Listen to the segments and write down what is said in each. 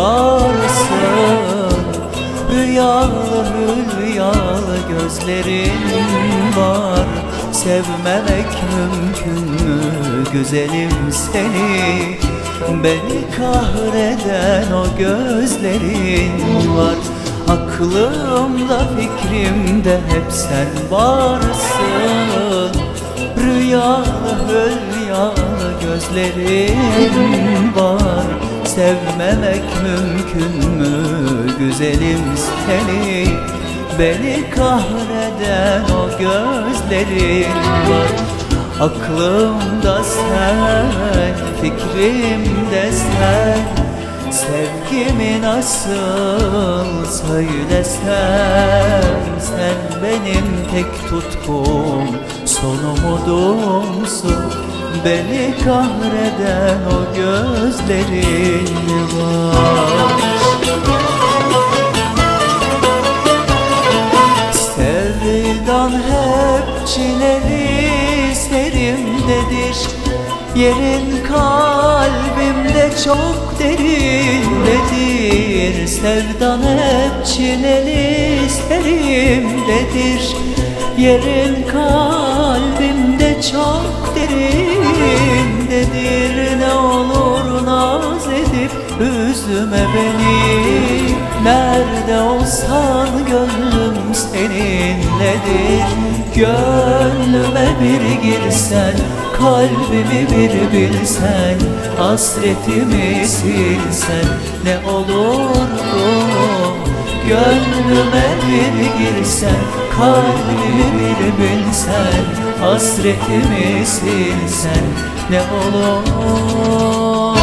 varsın. Rüyalı rüyalı gözlerin var. Sevmemek mümkün mü güzelim seni? Beni kahreden o gözlerin var. Aklımda fikrimde hep sen varsın. Rüyalı rüyalı gözlerin var. Sevmemek mümkün mü güzelim seni? Beni kahreden o gözlerin var. Aklımda sen, fikrimde sen. Sevgimi nasıl söylesem, sen benim tek tutkum, son umudumsun. Beni kahreden o gözlerin var. Sevdan hep çileli serimdedir. Yerin kalbimde çok derindedir. Sevdan hep çileli serimdedir. Yerin kalbimde çok derindedir. Ne olur naz edip üzme beni. Nerede olsan gönlüm seninledir. Gönlüme bir girsen, kalbimi bir bilsen, hasretimi silsen ne olurdu? Gönlüme bir girsen, kalbimi bir bilsen, hasretimi silsen ne olurdu?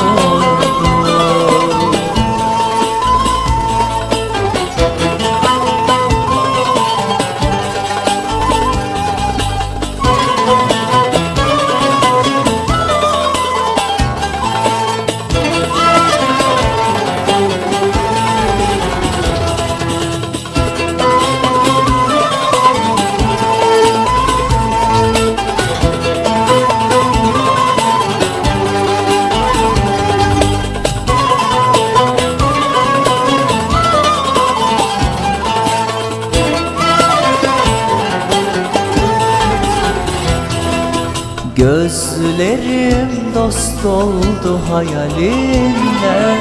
Gözlerim dost oldu hayalinle.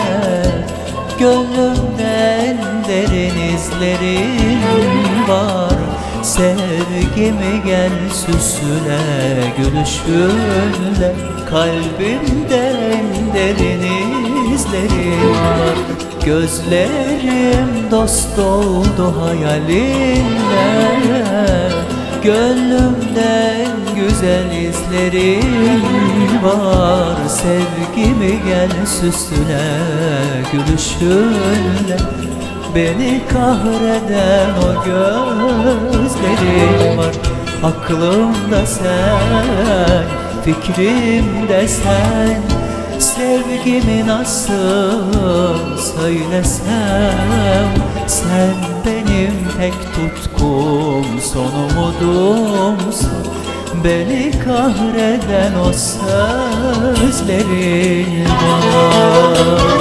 Gönlümden derin izlerin var. Sevgimi gel süsle gülüşünle. Kalbimde derin izlerin var. Gözlerim dost oldu hayalinle. Gönlümden güzel izlerin var. Sevgimi gel süsle gülüşünle. Beni kahreden o gözlerin var. Aklımda sen, fikrimde sen. Sevgimi nasıl söylesem, sen benim tek tutkum, son umudumsun. Beni kahreden o sözlerin var.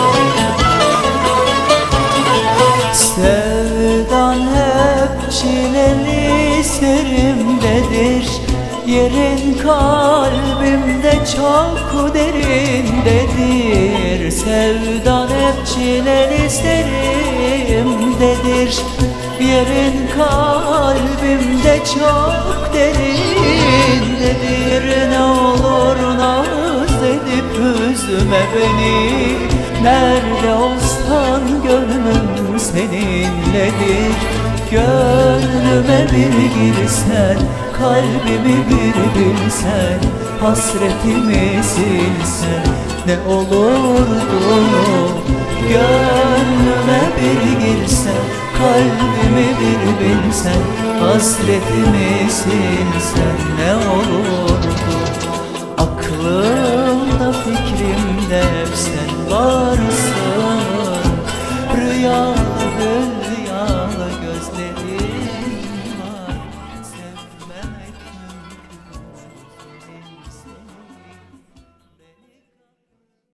Sevdan hep çileli serimdedir. Yerin kalbimde çok derindedir. Sevdan hep çileli serimdedir. Yerin kalbimde çok derindedir. Ne olur naz edip üzme beni. Nerede olsan gönlüm seninledir. Gönlüme bir girsen, kalbimi bir bilsen, hasretimi silsen ne olurdu? Gönlüme bir girsen, kalbimi bir bilsen, hasretimi silsen ne olurdu? Aklımda fikrimde hep sen varsın. Rüyalı